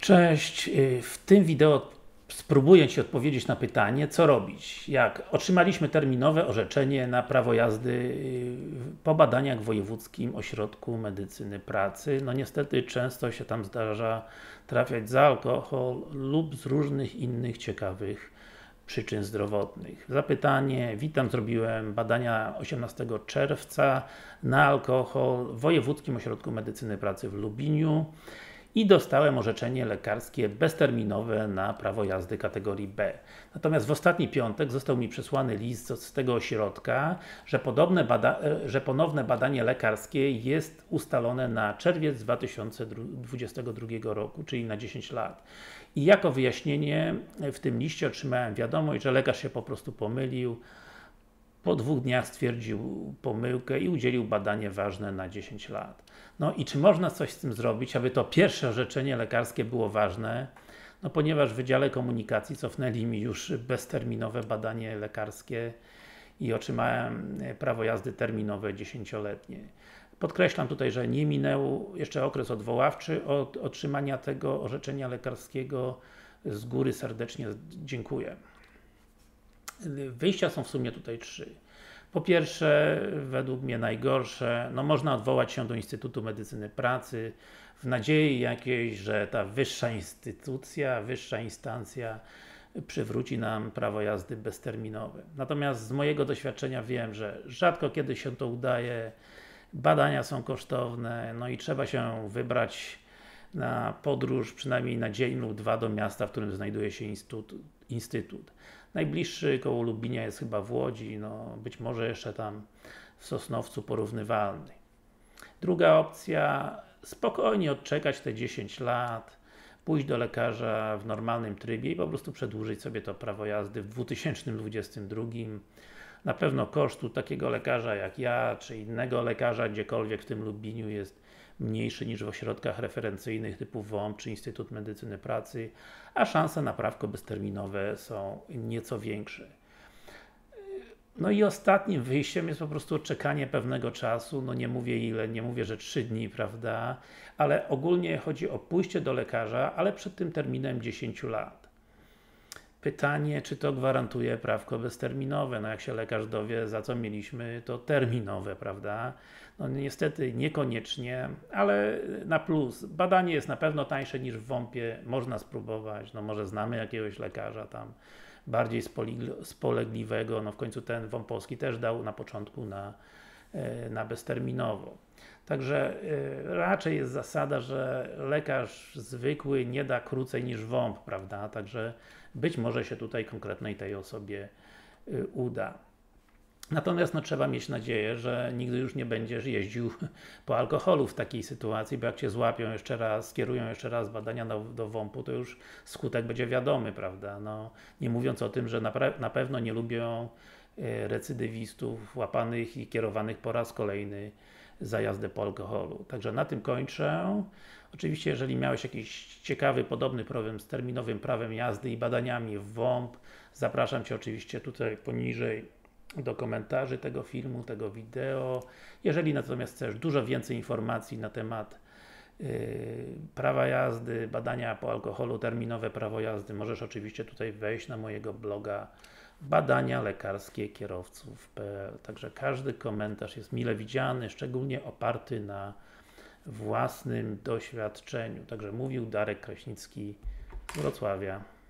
Cześć, w tym wideo spróbuję Ci odpowiedzieć na pytanie, co robić, jak otrzymaliśmy terminowe orzeczenie na prawo jazdy po badaniach w Wojewódzkim Ośrodku Medycyny Pracy. No niestety często się tam zdarza trafiać za alkohol lub z różnych innych ciekawych przyczyn zdrowotnych. Zapytanie, witam, zrobiłem badania 18 czerwca na alkohol w Wojewódzkim Ośrodku Medycyny Pracy w Lubliniu i dostałem orzeczenie lekarskie bezterminowe na prawo jazdy kategorii B. Natomiast w ostatni piątek został mi przesłany list z tego ośrodka, że ponowne badanie lekarskie jest ustalone na czerwiec 2022 roku, czyli na 10 lat. I jako wyjaśnienie w tym liście otrzymałem wiadomość, że lekarz się po prostu pomylił, po 2 dniach stwierdził pomyłkę i udzielił badanie ważne na 10 lat. No i czy można coś z tym zrobić, aby to pierwsze orzeczenie lekarskie było ważne? No ponieważ w Wydziale Komunikacji cofnęli mi już bezterminowe badanie lekarskie i otrzymałem prawo jazdy terminowe 10-letnie. Podkreślam tutaj, że nie minął jeszcze okres odwoławczy od otrzymania tego orzeczenia lekarskiego. Z góry serdecznie dziękuję. Wyjścia są w sumie tutaj 3. Po pierwsze, według mnie najgorsze, no można odwołać się do Instytutu Medycyny Pracy w nadziei jakiejś, że ta wyższa instytucja, wyższa instancja przywróci nam prawo jazdy bezterminowe. Natomiast z mojego doświadczenia wiem, że rzadko kiedy się to udaje, badania są kosztowne, no i trzeba się wybrać na podróż, przynajmniej na dzień lub 2 do miasta, w którym znajduje się instytut. Najbliższy koło Lublinia jest chyba w Łodzi, no być może jeszcze tam w Sosnowcu porównywalny. Druga opcja, spokojnie odczekać te 10 lat, pójść do lekarza w normalnym trybie i po prostu przedłużyć sobie to prawo jazdy w 2022. Na pewno kosztu takiego lekarza jak ja, czy innego lekarza gdziekolwiek w tym Lubliniu jest mniejszy niż w ośrodkach referencyjnych typu WOMP czy Instytut Medycyny Pracy, a szanse na prawko bezterminowe są nieco większe. No i ostatnim wyjściem jest po prostu czekanie pewnego czasu, no nie mówię ile, nie mówię, że 3 dni, prawda, ale ogólnie chodzi o pójście do lekarza, ale przed tym terminem 10 lat. Pytanie, czy to gwarantuje prawko bezterminowe? No jak się lekarz dowie, za co mieliśmy to terminowe, prawda? No niestety niekoniecznie, ale na plus. Badanie jest na pewno tańsze niż w WOMP-ie, można spróbować, no może znamy jakiegoś lekarza tam bardziej spolegliwego, no w końcu ten WOMP-owski też dał na początku na bezterminowo. Także raczej jest zasada, że lekarz zwykły nie da krócej niż WOMP, prawda? Także być może się tutaj konkretnej tej osobie uda. Natomiast no, trzeba mieć nadzieję, że nigdy już nie będziesz jeździł po alkoholu w takiej sytuacji, bo jak Cię złapią jeszcze raz, skierują jeszcze raz badania do WOMP-u, to już skutek będzie wiadomy, prawda? No, nie mówiąc o tym, że na pewno nie lubią recydywistów łapanych i kierowanych po raz kolejny za jazdę po alkoholu. Także na tym kończę. Oczywiście, jeżeli miałeś jakiś ciekawy, podobny problem z terminowym prawem jazdy i badaniami w WOMP, zapraszam Cię oczywiście tutaj poniżej do komentarzy tego filmu, tego wideo. Jeżeli natomiast chcesz dużo więcej informacji na temat prawa jazdy, badania po alkoholu, terminowe prawo jazdy, możesz oczywiście tutaj wejść na mojego bloga badania lekarskie kierowców.pl. Także każdy komentarz jest mile widziany, szczególnie oparty na własnym doświadczeniu. Także mówił Darek Kraśnicki z Wrocławia.